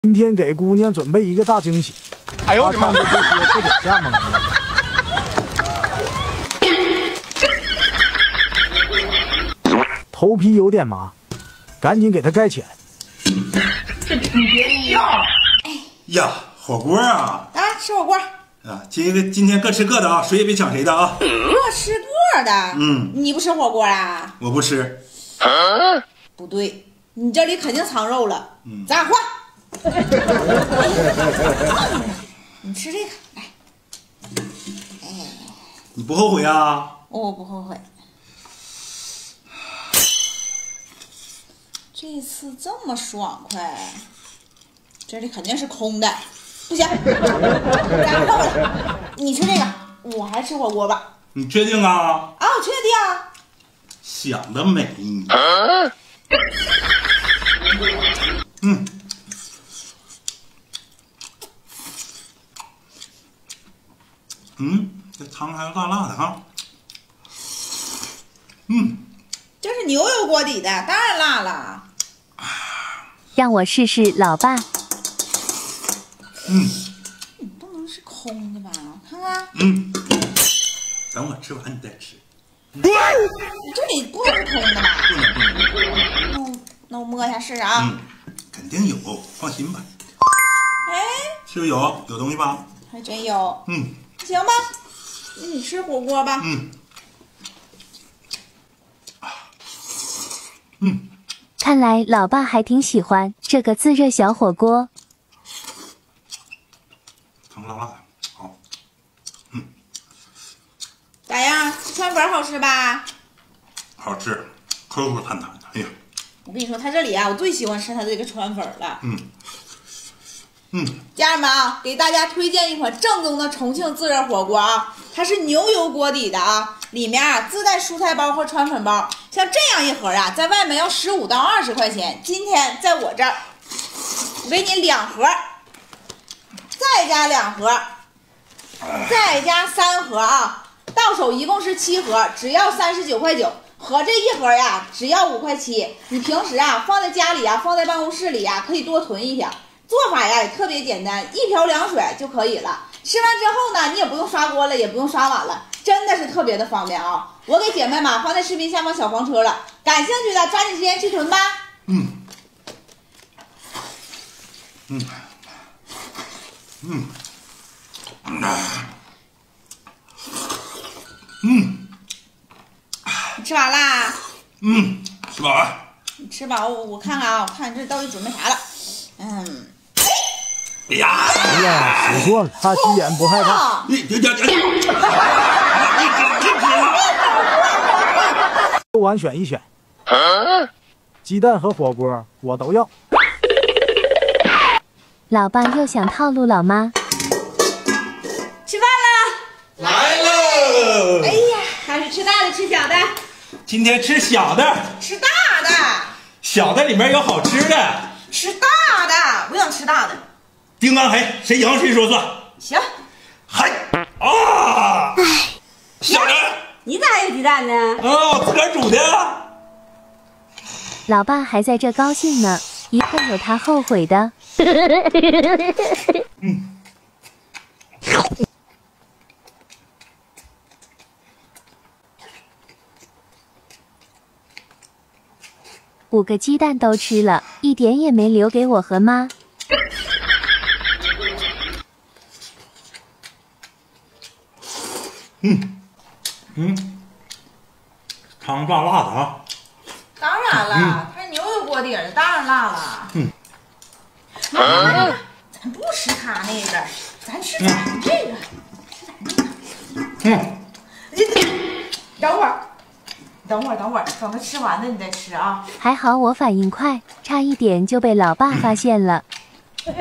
今天给姑娘准备一个大惊喜。 哎呦我的妈！ 这些不给下蒙了。头皮有点麻，赶紧给他盖起来。 呀，火锅啊！ 啊，吃火锅。 啊，今天各吃各的啊，谁也别抢谁的啊。 各吃各的。你不吃火锅啊？ 我不吃。 不对，你这里肯定藏肉了。咱俩换。你吃这个，来。 你不后悔啊？ 我不后悔。这次这么爽快，这里肯定是空的，不行，然后你吃这个，我还吃火锅吧。 你确定啊？ 啊，我确定。 想得美！这汤还辣辣的哈。 这是牛油锅底的，当然辣了。 让我试试，老爸。 你不能是空的吧？看看。 等我吃完你再吃。 你这里不能是空的吧？ 不能。 那我摸一下试试啊。 肯定有，放心吧。 哎， 是不是有东西吧？ 还真有。行吧，那你吃火锅吧。 看来老爸还挺喜欢这个自热小火锅。 汤辣辣的，好。 咋样？这川粉好吃吧？ 好吃，口口坦坦的。哎呀， 我跟你说，他这里啊，我最喜欢吃他这个川粉了。家人们啊，给大家推荐一款正宗的重庆自热火锅啊，它是牛油锅底的啊，里面啊自带蔬菜包和川粉包，像这样一盒啊，在外面要15到20块钱，今天在我这儿，我给你2盒，再加2盒，再加3盒啊，到手一共是7盒，只要39块9。合这一盒呀，只要5块7。你平时啊放在家里啊，放在办公室里啊，可以多囤一箱。做法呀也特别简单，一瓢凉水就可以了。吃完之后呢，你也不用刷锅了，也不用刷碗了，真的是特别的方便啊！我给姐妹们放在视频下方小黄车了，感兴趣的抓紧时间去囤吧。你吃完啦？ 吃饱了。 你吃饱，我看看啊，我看你这到底准备啥了？ 哎呀， 使错了，他鸡眼不害怕。做完选一选，鸡蛋和火锅我都要。 老爸又想套路老妈。 吃饭了。 来喽！ 哎呀，还是吃大的吃小的？ 今天吃小的。 吃大的。 小的里面有好吃的。 吃大的，不想吃大的。 丁刚黑，谁赢谁说算。 行。 嗨啊！小的。 你咋还有鸡蛋呢？ 我自个儿煮的。 老爸还在这高兴呢，一会有他后悔的。5个鸡蛋都吃了，一点也没留给我和妈。 汤辣辣的啊！ 当然了，它是牛油锅底的，当然辣了。咱不吃它那个，咱吃咱这个，等会儿，等他吃完了你再吃啊。 还好我反应快，差一点就被老爸发现了。 我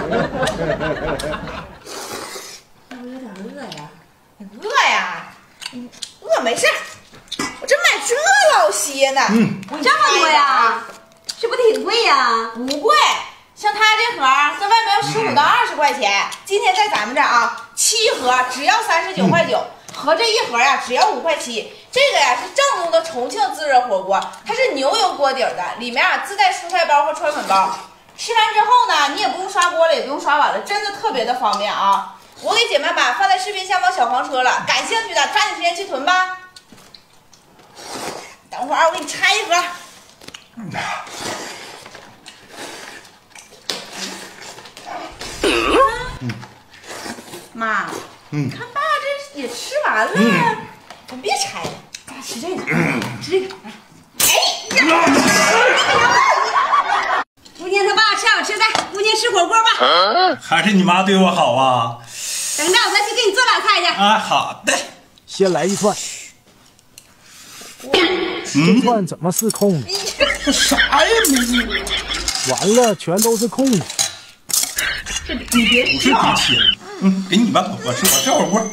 有点饿呀，你饿呀？饿没事，我这买这老些呢。 这么多呀？这不挺贵呀？ 不贵，像它这盒在外面要15到20块钱，今天在咱们这儿啊，7盒只要39块9。合这一盒呀，只要5块7。这个呀是正宗的重庆自热火锅，它是牛油锅底的，里面啊自带蔬菜包和川粉包。 吃完之后呢，你也不用刷锅了，也不用刷碗了，真的特别的方便啊！我给姐妹们放在视频下方小黄车了，感兴趣的抓紧时间去囤吧。等会儿我给你拆一盒。妈，看爸这也吃完了，咱别拆了，咱俩吃这个，吃这个。 姑娘她爸吃好吃的，姑娘吃火锅吧。 还是你妈对我好啊！ 等着我再去给你做俩菜去。 啊，好的。 先来一串，这串怎么是空的？ 啥呀？ 完了，全都是空的。 你别不是底切，给你吧，我吃火锅。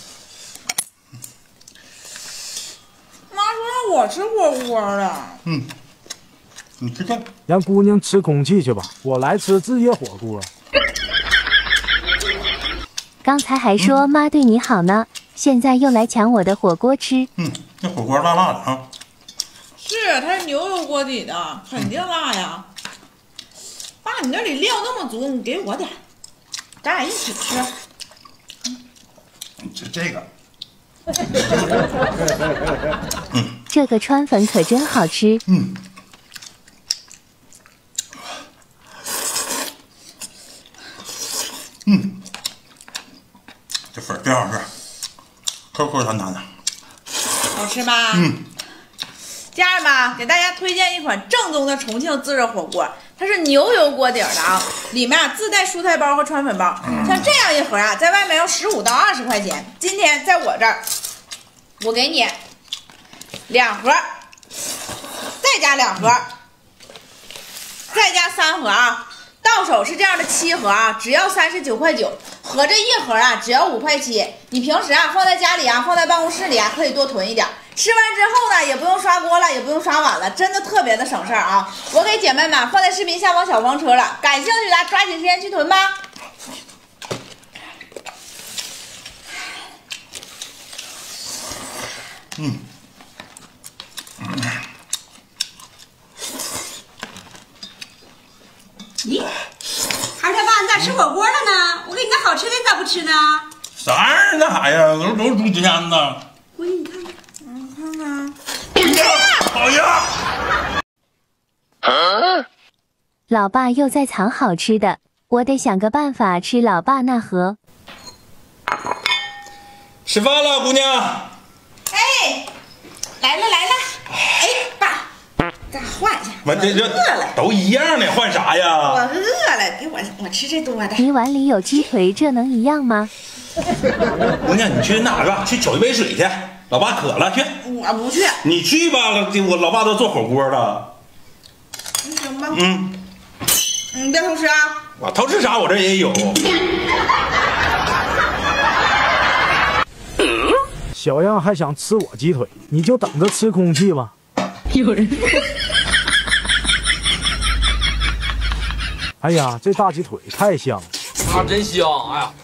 妈说让我吃火锅了。 你吃这， 让姑娘吃空气去吧，我来吃自热火锅。 刚才还说妈对你好呢，现在又来抢我的火锅吃。 这火锅辣辣的啊。 是，它是牛油锅底的，肯定辣呀。爸，你那里料那么足，你给我点，咱俩一起吃。 你吃这个。 这个川粉可真好吃。 这粉真好吃，口口弹弹的。 好吃吧？家人们，给大家推荐一款正宗的重庆自热火锅，它是牛油锅底的啊，里面自带蔬菜包和川粉包。像这样一盒啊，在外面要15到20块钱，今天在我这儿，我给你2盒，再加2盒，再加3盒啊，到手是这样的7盒啊，只要39块9，合这一盒啊只要5块7。你平时啊放在家里啊，放在办公室里啊，可以多囤一点。吃完之后呢，也不用刷锅了，也不用刷碗了，真的特别的省事儿啊！我给姐妹们放在视频下方小黄车了，感兴趣的抓紧时间去囤吧。 咦，孩儿他爸，你咋吃火锅了呢？我给你那好吃的，你咋不吃呢？ 啥玩意儿那啥呀？都是猪蹄烟呢。 姑娘，你看看。 看看， 好呀！ 老爸又在藏好吃的，我得想个办法吃老爸那盒。 吃饭了，姑娘。 哎，来了。哎，爸，咱换一下。 我这饿了， 都一样的，换啥呀？ 我饿了，给我吃这多的。 你碗里有鸡腿，这能一样吗？ 姑娘，你去哪个？去取一杯水去。老爸渴了，去。 我不去。 你去吧，我老爸都做火锅了。 行吧。你别偷吃啊！ 我偷吃啥？我这也有。 小样还想吃我鸡腿，你就等着吃空气吧。 有人。 哎呀，这大鸡腿太香了。 啊，真香！哎呀。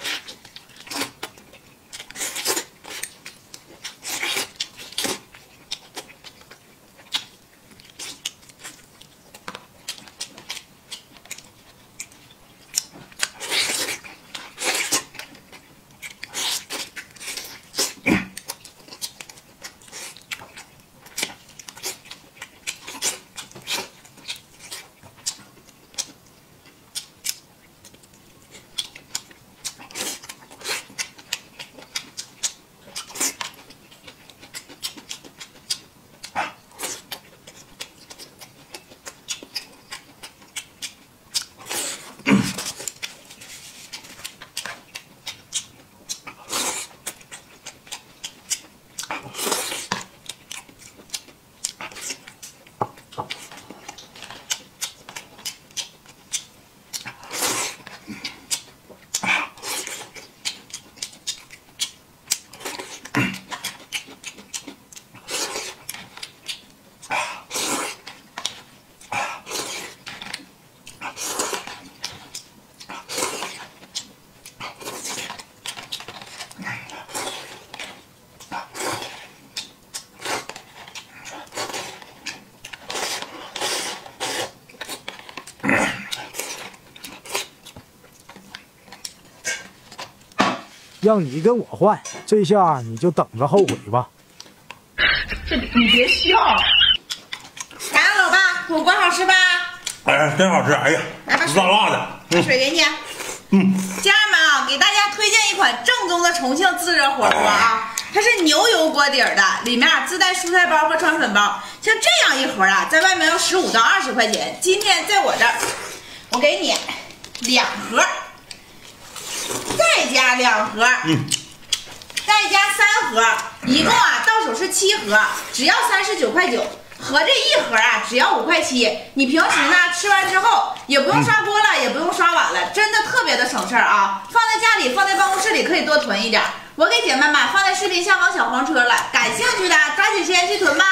让你跟我换，这下你就等着后悔吧。 这你别笑。咋样，老爸？火锅好吃吧？ 哎，真好吃！哎呀，辣辣的。 把水给你。家人们啊，给大家推荐一款正宗的重庆自热火锅啊，它是牛油锅底儿的，里面自带蔬菜包和川粉包。像这样一盒啊，在外面要15到20块钱，今天在我这儿，我给你2盒，再加2盒，再加3盒，一共啊到手是7盒，只要39块9。合这一盒啊，只要5块7。你平时呢吃完之后也不用刷锅了，也不用刷碗了，真的特别的省事儿啊！放在家里，放在办公室里可以多囤一点。我给姐妹们放在视频下方小黄车了，感兴趣的抓紧时间去囤吧。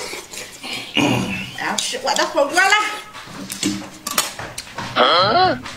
我要吃我的火锅了。